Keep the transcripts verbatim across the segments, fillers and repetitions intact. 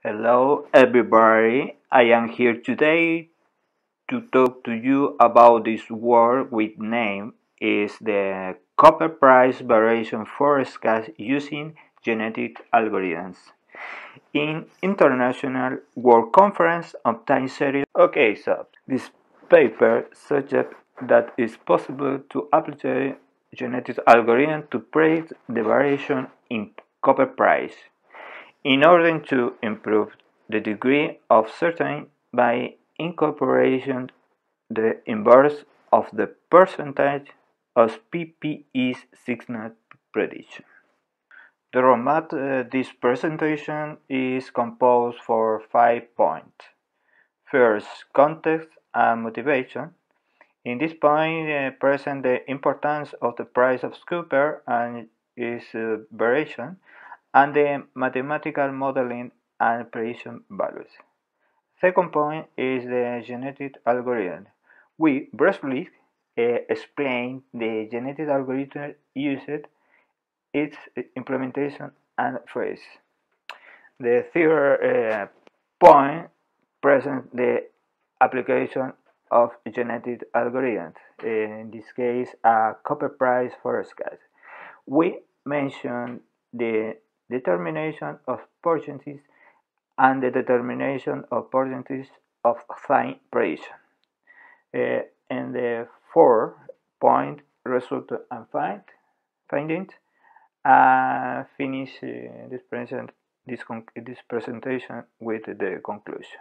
Hello everybody, I am here today to talk to you about this word with name is the copper price variation forecast using genetic algorithms in International World Conference on Time Series. Okay, so this paper suggests that it's possible to apply genetic algorithm to predict the variation in copper price in order to improve the degree of certainty by incorporation the inverse of the percentage of P P E's signal prediction. The roadmap uh, this presentation is composed for five points. First, context and motivation. In this point, uh, present the importance of the price of copper and its uh, variation, and the mathematical modeling and prediction values. Second point is the genetic algorithm. We briefly uh, explain the genetic algorithm used, its implementation and phase. The third uh, point presents the application of genetic algorithms, in this case a copper price forecast. We mention the determination of percentages and the determination of percentages of sign prediction. Uh, and the fourth point, result and find, findings, uh, finish uh, this, present, this, this presentation with the conclusion.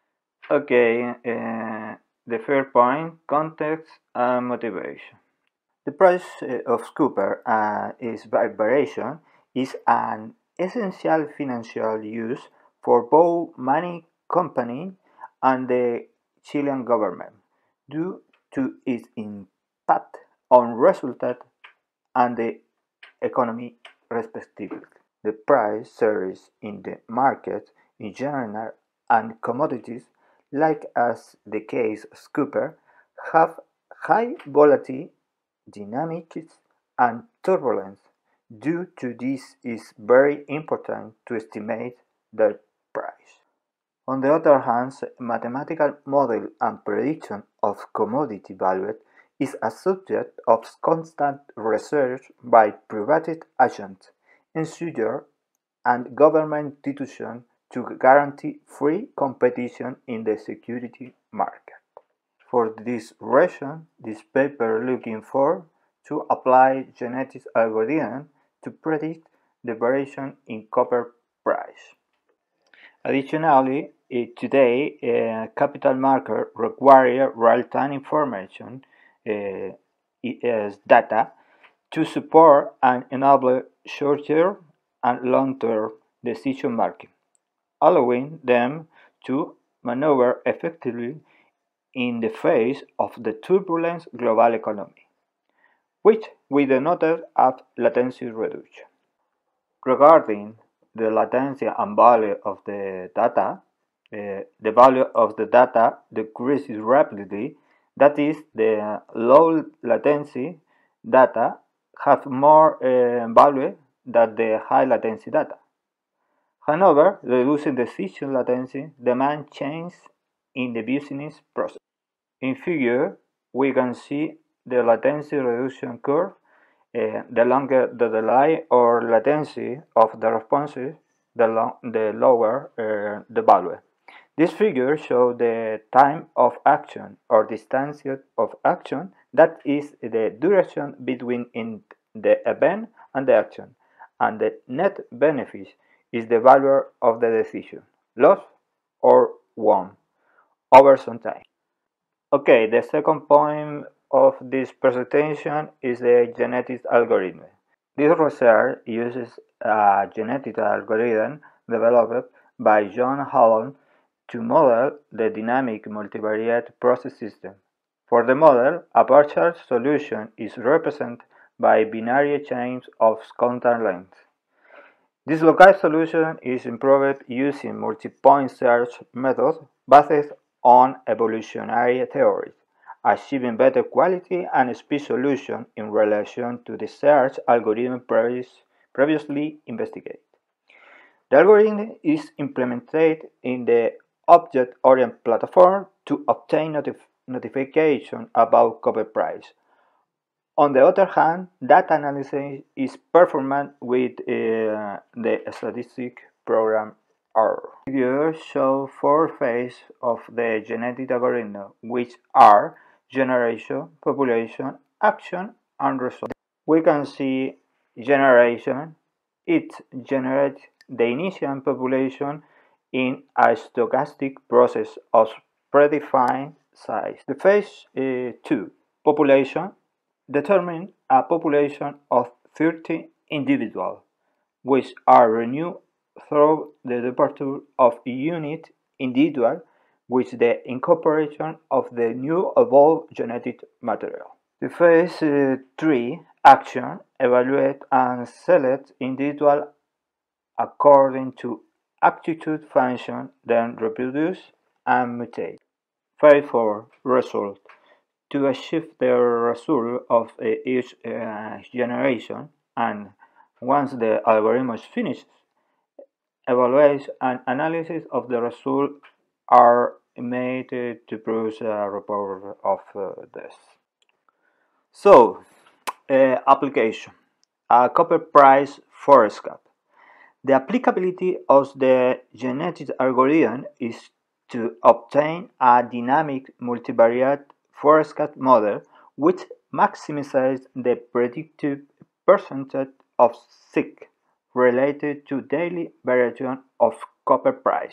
Okay, uh, the third point, context and motivation. The price uh, of copper uh, is variation is an essential financial use for both mining company and the Chilean government due to its impact on results and the economy respectively. The price varies in the market in general and commodities, like as the case of copper, have high volatility, dynamics, and turbulence. Due to this, it is very important to estimate their price. On the other hand, mathematical model and prediction of commodity value is a subject of constant research by private agents, insiders, and government institutions to guarantee free competition in the security market. For this reason, this paper looking for to apply genetic algorithm to predict the variation in copper price. Additionally, today, uh, capital markets require real-time information uh, as data to support and enable short-term and long-term decision making, allowing them to maneuver effectively in the face of the turbulent global economy, which we denoted as latency reduction. Regarding the latency and value of the data, uh, the value of the data decreases rapidly. That is, the low latency data have more uh, value than the high latency data. However, reducing decision latency demands change in the business process. In figure, we can see the latency reduction curve. Uh, the longer the delay or latency of the responses, the, lo the lower uh, the value. This figure shows the time of action or distance of action, that is the duration between in the event and the action, and the net benefit is the value of the decision, lost or won, over some time. Okay, the second point of this presentation is the genetic algorithm. This research uses a genetic algorithm developed by John Hallon to model the dynamic multivariate process system. For the model, a partial solution is represented by binary chains of constant length. This local solution is improved using multi-point search methods based on evolutionary theories, achieving better quality and speed solution in relation to the search algorithm previous, previously investigated. The algorithm is implemented in the object-oriented platform to obtain notif notification about copper price. On the other hand, data analysis is performed with uh, the statistic program R. Here show four phases of the genetic algorithm, which are generation, population, action, and result. We can see generation. It generates the initial population in a stochastic process of predefined size. The phase uh, two, population, determine a population of thirty individuals, which are renewed through the departure of a unit individual with the incorporation of the new evolved genetic material. The phase uh, three, action, evaluate and select individual according to aptitude function, then reproduce and mutate. Phase four, result. To achieve the result of each uh, generation, and once the algorithm is finished, evaluation and analysis of the result are made uh, to produce a report of uh, this. So, uh, application. A copper price forecast. The applicability of the genetic algorithm is to obtain a dynamic multivariate forecast model which maximizes the predictive percentage of sick related to daily variation of copper price.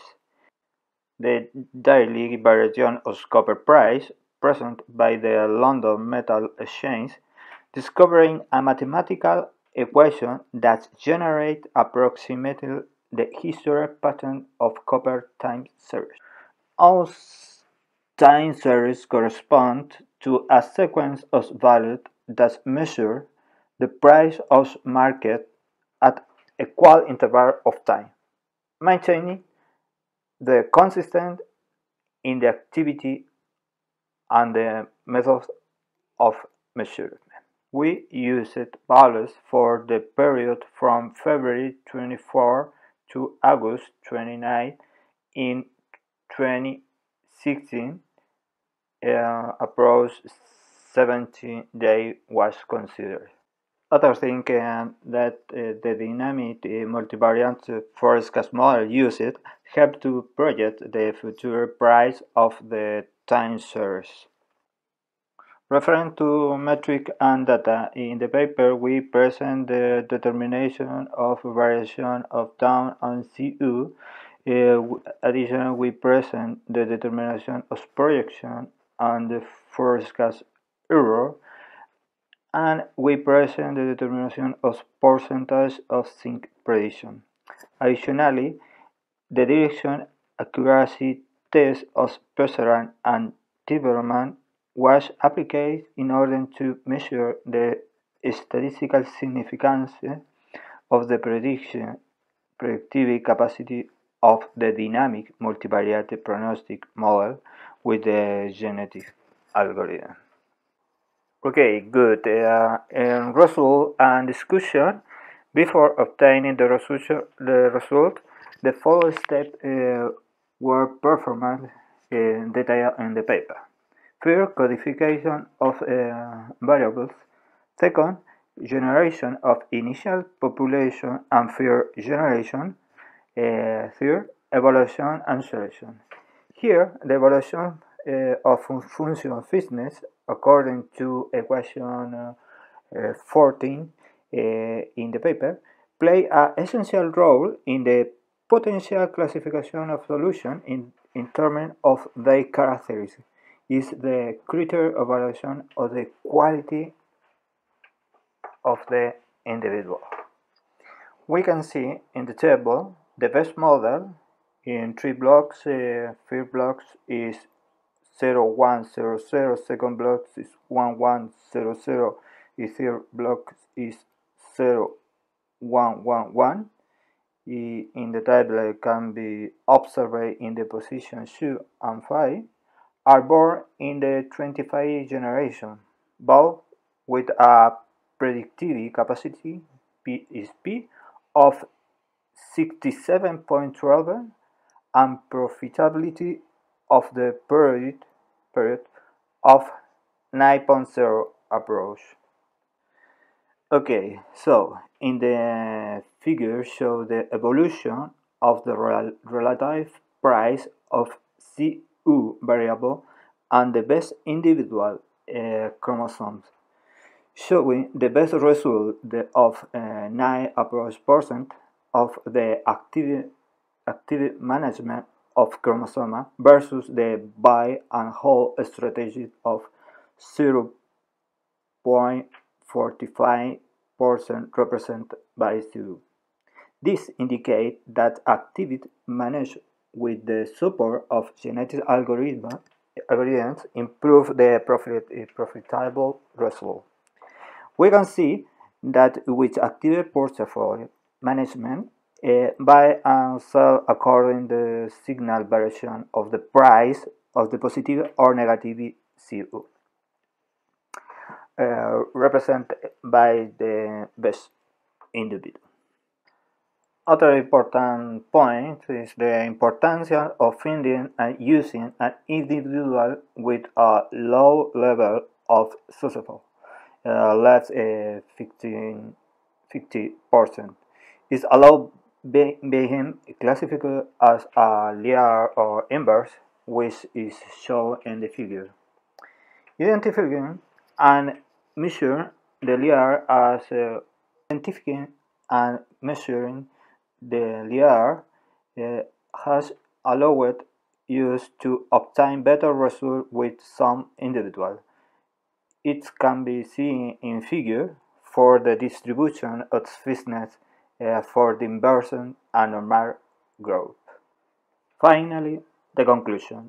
The daily variation of copper price present by the London Metal Exchange, discovering a mathematical equation that generates approximately the historic pattern of copper time series. All time series correspond to a sequence of values that measure the price of market at equal interval of time, maintaining the consistent in the activity and the method of measurement. We used values for the period from February twenty-fourth to August twenty-ninth in twenty sixteen. Uh, approach seventeen days was considered. Other thing uh, that uh, the dynamic uh, multivariate forecast model used help to project the future price of the time series. Referring to metric and data, in the paper we present the determination of variation of tau and C U. Uh, additionally, we present the determination of projection and the forecast error, and we present the determination of percentage of sync prediction. Additionally, the direction accuracy test of Pesserand and Tiberman was applied in order to measure the statistical significance of the prediction predictive capacity of the dynamic multivariate prognostic model with the genetic algorithm. Okay, good. Uh, in result and discussion, before obtaining the result, the, result, the following steps uh, were performed in detail in the paper. First, codification of uh, variables. Second, generation of initial population and third generation. Uh, third, evaluation and selection. Here, the evaluation uh, of function fitness according to equation uh, uh, fourteen uh, in the paper play an essential role in the potential classification of solution in, in terms of their characteristics. Is the criteria evaluation of the quality of the individual. We can see in the table the best model in three blocks. Uh, first block is zero one zero zero, second block is one one zero zero, the third block is zero one one one. In the table can be observed in the position two and five are born in the twenty-five generation, both with a predictive capacity P is P of sixty-seven point one two and profitability of the period, period of nine point zero approach. Okay, so in the figure show the evolution of the rel relative price of C U variable and the best individual uh, chromosomes, showing the best result of uh, nine approach percent of the active, active management of chromosome versus the buy and hold strategy of zero point four five percent represented by C U. This indicates that activity managed with the support of genetic algorithm, algorithms improve the profit, profitable result. We can see that with active portfolio management, uh, buy and sell according to the signal variation of the price of the positive or negative C U, uh, represented by the best individual. Other important point is the importance of finding and using an individual with a low level of success, uh, less uh, fifty percent, is allowed be, being classified as a linear or inverse, which is shown in the figure. Identifying and measuring the linear as uh, identifying and measuring the linear uh, has allowed us to obtain better results with some individuals. It can be seen in figure for the distribution of fitness uh, for the inversion and normal growth. Finally, the conclusion.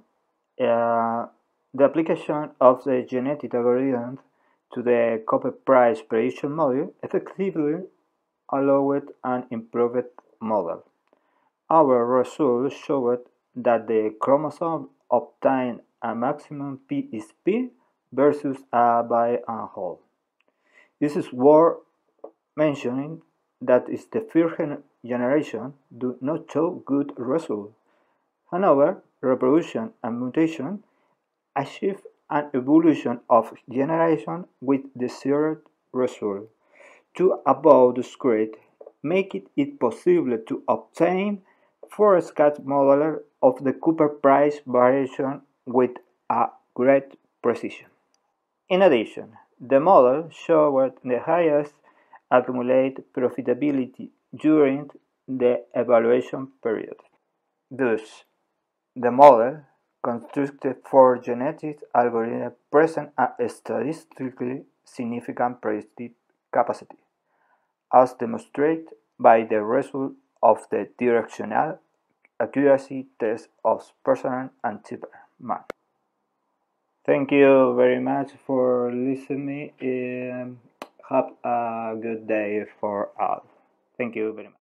Uh, the application of the genetic algorithms to the copper price prediction model effectively allowed an improved model. Our results showed that the chromosome obtained a maximum P is P versus a buy and hold. This is worth mentioning that is the first generation do not show good results. However, reproduction and mutation achieve an evolution of generation with desired result. To above described, make it possible to obtain forecast model of the copper price variation with a great precision. In addition, the model showed the highest accumulated profitability during the evaluation period. Thus, the model constructed for genetic algorithms present a statistically significant predictive capacity, as demonstrated by the result of the directional accuracy test of Persson and Zimmermann. Thank you very much for listening. Um, have a good day for all. Thank you very much.